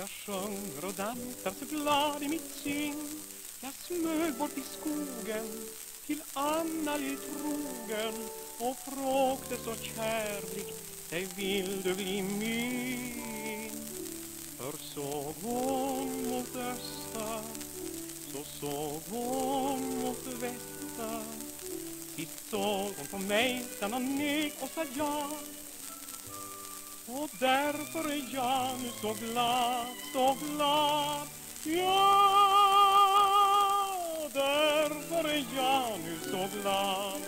Jag sjunger och dansar så glad i mitt sinn. Jag smög bort i skogen till Anna trogen och frågade så kärligt, dig vill du bli min? För såg hon mot öster, så såg hon mot väster. Sist såg hon på mig, stanna ner och sa ja. Och därför är jag nu så glad, så glad. Ja, därför är jag nu så glad.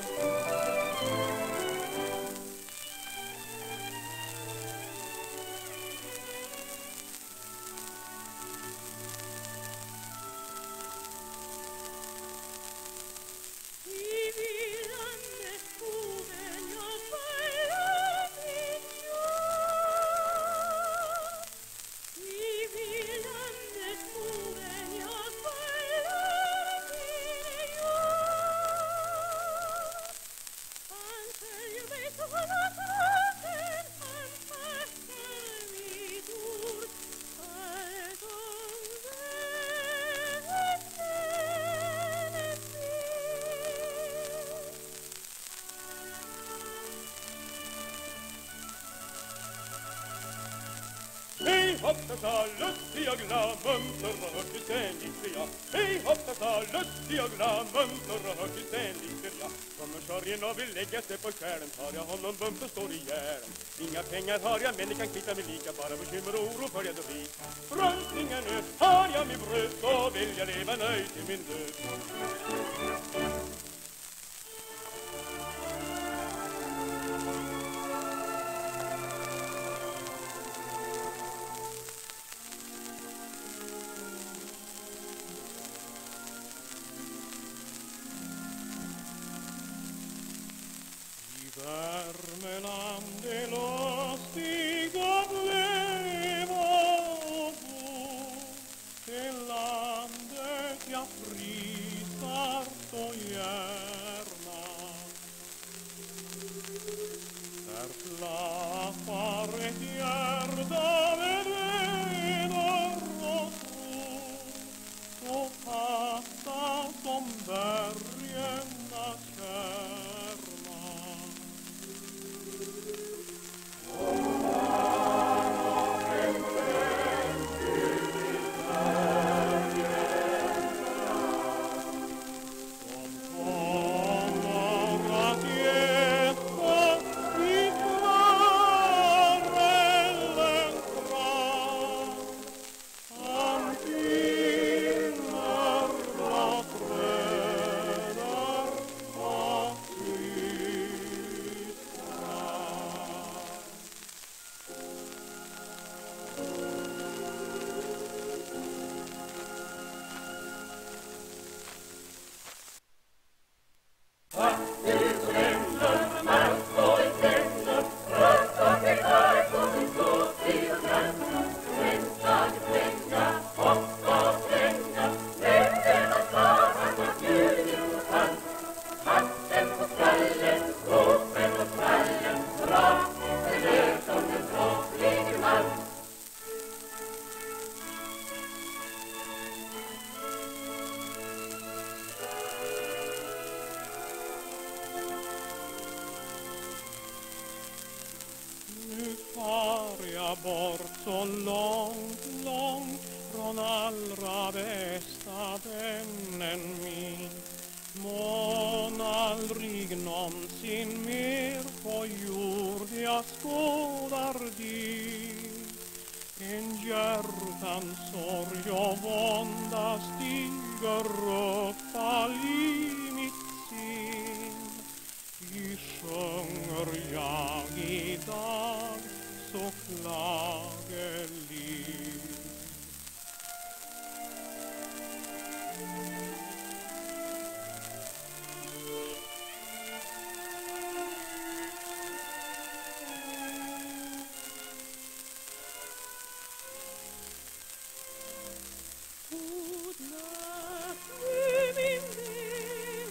Hej hoppsa, lustig och glad, munter och hörtig ständigt jag. Hej hoppsa, lustig och glad, munter och hörtig ständigt jag. Kommer sorgen och vill lägga sig på skälen, tar jag honom bump och står i järn. Inga pengar har jag, men det kan kvitta mig lika, bara bekymmer och oro för jag då blir. Runt ingen nöd, har jag min bröd, så vill jag leva nöjd till min död. Värmeland är lustig att leva och bo. Det landet jag prisar så gärna. Där klappar ett hjärta med vänner och tro, så fasta som bergarna kärna. Bort så långt, långt från allra bästa vännen min. Mån aldrig någonsin mer på jord jag skådar dit. En hjärtans sorg och vånda stiger upp all i mitt sin. I sjunger jag idag så klagelig. God natt, min vän.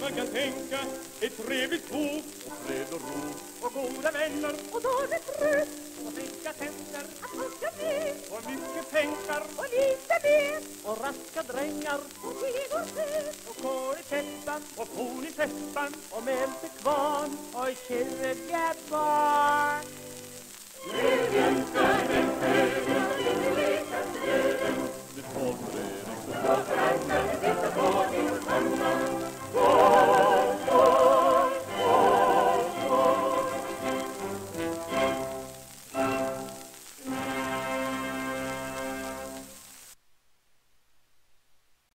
man kan tänka. Ett trevligt bo, fred och ro, och goda vänner, och dåligt rus, och friska tänder, att hugga med, och mycket pengar, och lite mer, och raska drängar, och tid och tid, och kår i täppan, och pon i täppan, och mältekvarn, och 20 barn.